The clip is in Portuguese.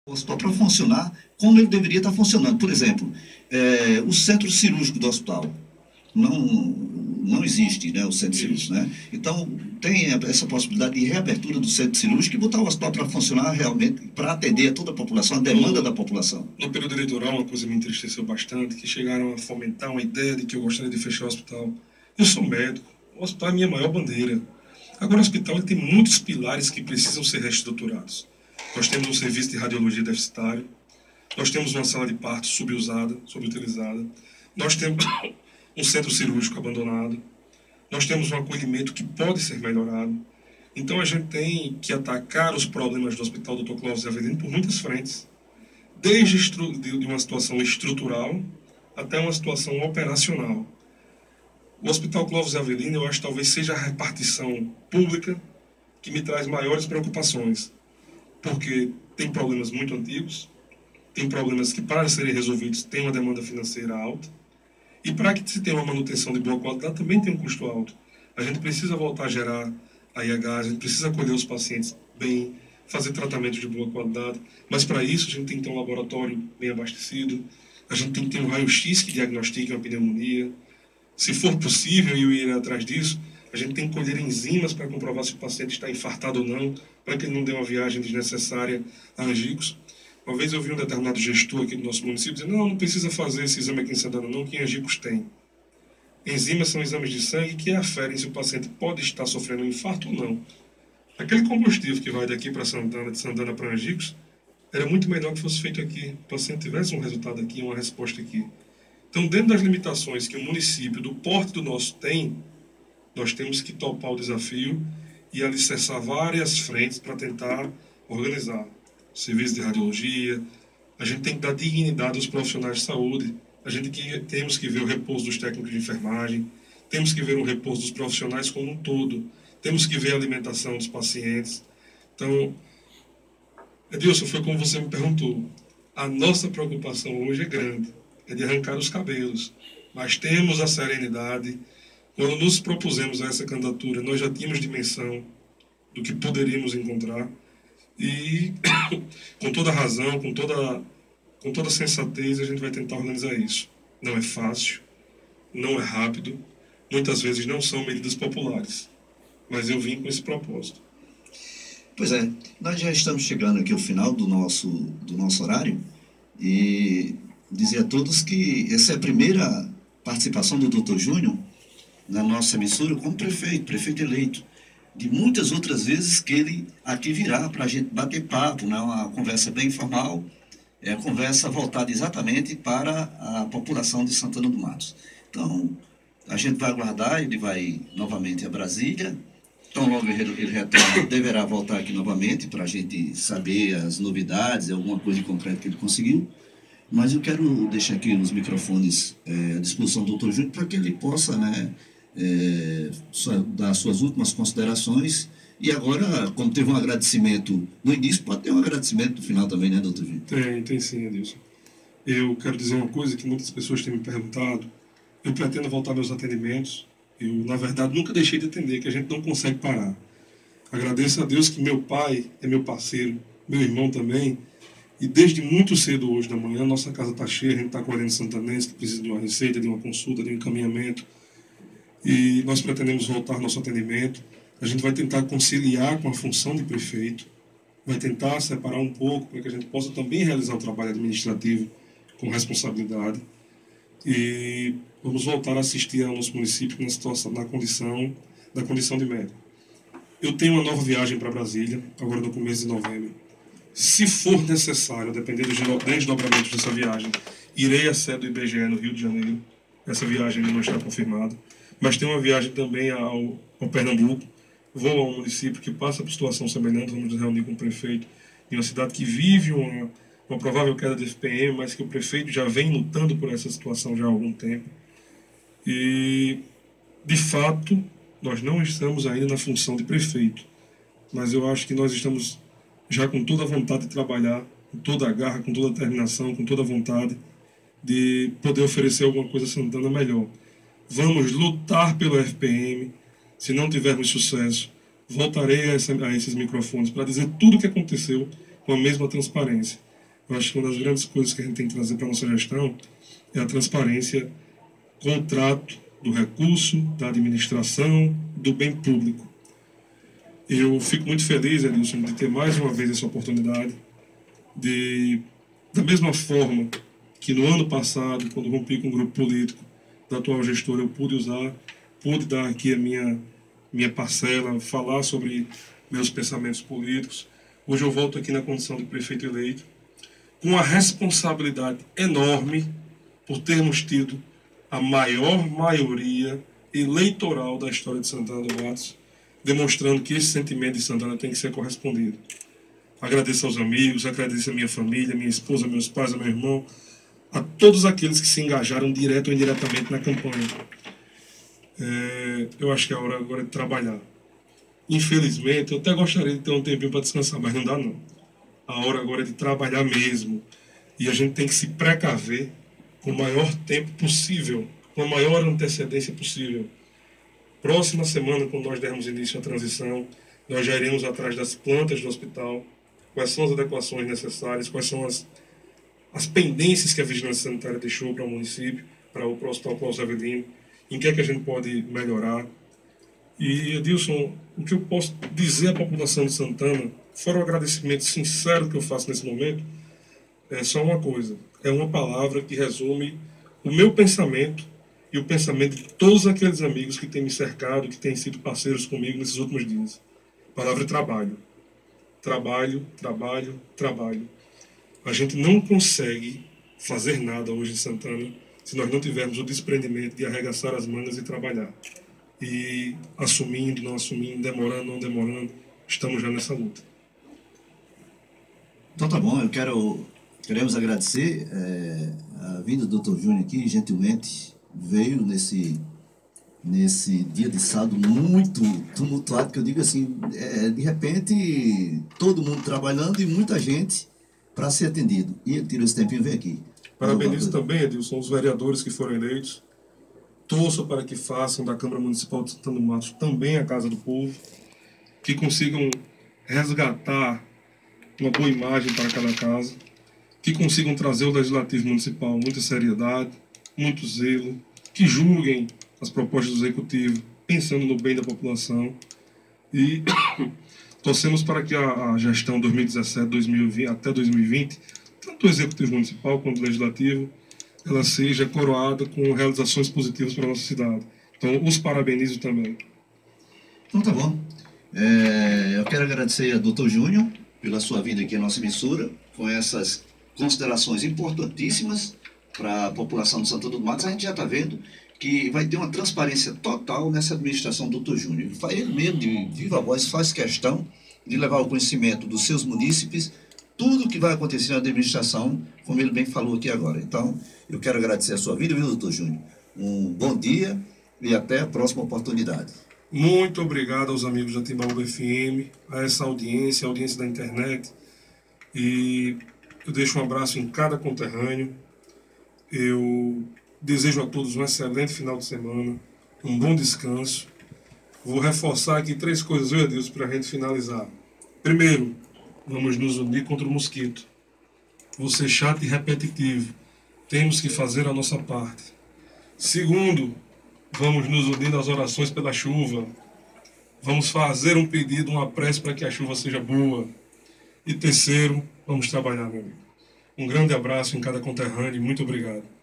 hospital para funcionar como ele deveria estar funcionando. Por exemplo, o centro cirúrgico do hospital não existe, né, o centro cirúrgico, né? Então, tem essa possibilidade de reabertura do centro cirúrgico e botar o hospital para funcionar realmente, para atender a toda a população, a demanda da população. No período eleitoral, uma coisa me entristeceu bastante, que chegaram a fomentar uma ideia de que eu gostaria de fechar o hospital. Eu sou médico, o hospital é a minha maior bandeira. Agora, o hospital ele tem muitos pilares que precisam ser reestruturados. Nós temos um serviço de radiologia deficitário, nós temos uma sala de parto subusada, subutilizada, nós temos um centro cirúrgico abandonado, nós temos um acolhimento que pode ser melhorado. Então, a gente tem que atacar os problemas do Hospital Dr. Clóvis Avelino por muitas frentes, desde de uma situação estrutural até uma situação operacional. O Hospital Clóvis Avelino, eu acho que talvez seja a repartição pública que me traz maiores preocupações, porque tem problemas muito antigos, tem problemas que, para serem resolvidos, tem uma demanda financeira alta, e para que se tenha uma manutenção de boa qualidade, também tem um custo alto. A gente precisa voltar a gerar a IH, a gente precisa acolher os pacientes bem, fazer tratamentos de boa qualidade, mas para isso a gente tem que ter um laboratório bem abastecido, a gente tem que ter um raio-x que diagnostique uma pneumonia. Se for possível, e eu ir atrás disso, a gente tem que colher enzimas para comprovar se o paciente está infartado ou não, para que ele não dê uma viagem desnecessária a Angicos. Uma vez eu vi um determinado gestor aqui do nosso município dizer: não precisa fazer esse exame aqui em Santana não, que em Angicos tem. Enzimas são exames de sangue que aferem se o paciente pode estar sofrendo um infarto ou não. Aquele combustível que vai daqui para Santana, de Santana para Angicos, era muito melhor que fosse feito aqui. O paciente tivesse um resultado aqui, uma resposta aqui. Então, dentro das limitações que o município, do porte do nosso tem, nós temos que topar o desafio e alicerçar várias frentes para tentar organizar. Serviço de radiologia, a gente tem que dar dignidade aos profissionais de saúde, temos que ver o repouso dos técnicos de enfermagem, temos que ver o repouso dos profissionais como um todo, temos que ver a alimentação dos pacientes. Então, Edilson, foi como você me perguntou, a nossa preocupação hoje é grande, é de arrancar os cabelos, mas temos a serenidade. Quando nos propusemos a essa candidatura, nós já tínhamos dimensão do que poderíamos encontrar e, com toda razão, com toda sensatez, a gente vai tentar organizar isso. Não é fácil, não é rápido, muitas vezes não são medidas populares, mas eu vim com esse propósito. Pois é, nós já estamos chegando aqui ao final do nosso horário e dizer a todos que essa é a primeira participação do Dr. Júnior na nossa emissora como prefeito eleito. De muitas outras vezes que ele aqui virá para a gente bater papo, né? Uma conversa bem informal, conversa voltada exatamente para a população de Santana do Matos. Então, a gente vai aguardar, ele vai novamente a Brasília, tão logo ele retorna, deverá voltar aqui novamente para a gente saber as novidades, alguma coisa de concreto que ele conseguiu. Mas eu quero deixar aqui os microfones à disposição do Dr. Júnior para que ele possa, né, dar suas últimas considerações. E agora, como teve um agradecimento no início, pode ter um agradecimento no final também, né, doutor Júnior? Tem sim, Edilson. Eu quero dizer uma coisa que muitas pessoas têm me perguntado. Eu pretendo voltar meus atendimentos. Eu, na verdade, nunca deixei de atender, que a gente não consegue parar. Agradeço a Deus que meu pai é meu parceiro, meu irmão também. E desde muito cedo hoje da manhã, nossa casa está cheia, a gente está colhendo santanense que precisa de uma receita, de uma consulta, de um encaminhamento. E nós pretendemos voltar nosso atendimento. A gente vai tentar conciliar com a função de prefeito, vai tentar separar um pouco para que a gente possa também realizar o trabalho administrativo com responsabilidade. E vamos voltar a assistir ao nosso município da condição de médico. Eu tenho uma nova viagem para Brasília, agora no começo de novembro. Se for necessário, dependendo dos desdobramentos dessa viagem, irei à sede do IBGE no Rio de Janeiro. Essa viagem ainda não está confirmada. Mas tem uma viagem também ao Pernambuco. Vou a um município que passa por situação semelhante, vamos nos reunir com o prefeito, em uma cidade que vive uma provável queda de FPM, mas que o prefeito já vem lutando por essa situação já há algum tempo. E, de fato, nós não estamos ainda na função de prefeito, mas eu acho que nós estamos já com toda a vontade de trabalhar, com toda a garra, com toda a determinação, com toda a vontade de poder oferecer alguma coisa a Santana melhor. Vamos lutar pelo FPM. Se não tivermos sucesso, voltarei a esses microfones para dizer tudo o que aconteceu com a mesma transparência. Eu acho que uma das grandes coisas que a gente tem que trazer para a nossa gestão é a transparência com o trato do recurso, da administração, do bem público. Eu fico muito feliz, Edilson, de ter mais uma vez essa oportunidade de, da mesma forma que no ano passado, quando rompi com o grupo político da atual gestora, eu pude dar aqui a minha parcela, falar sobre meus pensamentos políticos. Hoje eu volto aqui na condição de prefeito eleito, com a responsabilidade enorme por termos tido a maior maioria eleitoral da história de Santana do Matos, demonstrando que esse sentimento de Santana tem que ser correspondido. Agradeço aos amigos, agradeço a minha família, minha esposa, meus pais, meu irmão, a todos aqueles que se engajaram direto ou indiretamente na campanha. Eu acho que é a hora agora de trabalhar. Infelizmente, eu até gostaria de ter um tempinho para descansar, mas não dá não. A hora agora é de trabalhar mesmo. E a gente tem que se precaver com o maior tempo possível, com a maior antecedência possível. Próxima semana, quando nós dermos início à transição, nós já iremos atrás das plantas do hospital, quais são as adequações necessárias, quais são as pendências que a Vigilância Sanitária deixou para o município, para o Hospital Cláudio Avelino, em que é que a gente pode melhorar. E, Edilson, o que eu posso dizer à população de Santana, fora o agradecimento sincero que eu faço nesse momento, é só uma coisa, é uma palavra que resume o meu pensamento e o pensamento de todos aqueles amigos que têm me cercado, que têm sido parceiros comigo nesses últimos dias. A palavra é trabalho. Trabalho, trabalho, trabalho. A gente não consegue fazer nada hoje em Santana se nós não tivermos o desprendimento de arregaçar as mangas e trabalhar. E assumindo, não assumindo, demorando, não demorando, estamos já nessa luta. Então tá bom, queremos agradecer a vinda do Dr. Júnior aqui, gentilmente veio nesse dia de sábado muito tumultuado, que eu digo assim, de repente todo mundo trabalhando e muita gente para ser atendido. E ele tirou esse tempinho e veio aqui. Parabenizo também, Edilson, os vereadores que foram eleitos. Torço para que façam da Câmara Municipal de Santana do Matos também a Casa do Povo, que consigam resgatar uma boa imagem para cada casa, que consigam trazer ao Legislativo Municipal muita seriedade, muito zelo, que julguem as propostas do Executivo pensando no bem da população e torcemos para que a gestão 2017-2020 até 2020, tanto o Executivo Municipal quanto o Legislativo, ela seja coroada com realizações positivas para a nossa cidade. Então, os parabenizo também. Então tá bom. Eu quero agradecer ao Dr. Júnior pela sua vinda aqui à nossa emissora, com essas considerações importantíssimas para a população de Santana do Matos. A gente já está vendo que vai ter uma transparência total nessa administração do Dr. Júnior. Ele mesmo, de viva voz, faz questão de levar ao conhecimento dos seus munícipes tudo o que vai acontecer na administração, como ele bem falou aqui agora. Então, eu quero agradecer a sua vida, viu, Dr. Júnior? Um bom dia e até a próxima oportunidade. Muito obrigado aos amigos da Timbaúba FM, a essa audiência, a audiência da internet. E eu deixo um abraço em cada conterrâneo. Eu desejo a todos um excelente final de semana, um bom descanso. Vou reforçar aqui 3 coisas, viu, Edilson, para a gente finalizar. Primeiro, vamos nos unir contra o mosquito. Vou ser chato e repetitivo. Temos que fazer a nossa parte. Segundo, vamos nos unir nas orações pela chuva. Vamos fazer um pedido, uma prece para que a chuva seja boa. E terceiro, vamos trabalhar, meu amigo. Um grande abraço em cada conterrâneo e muito obrigado.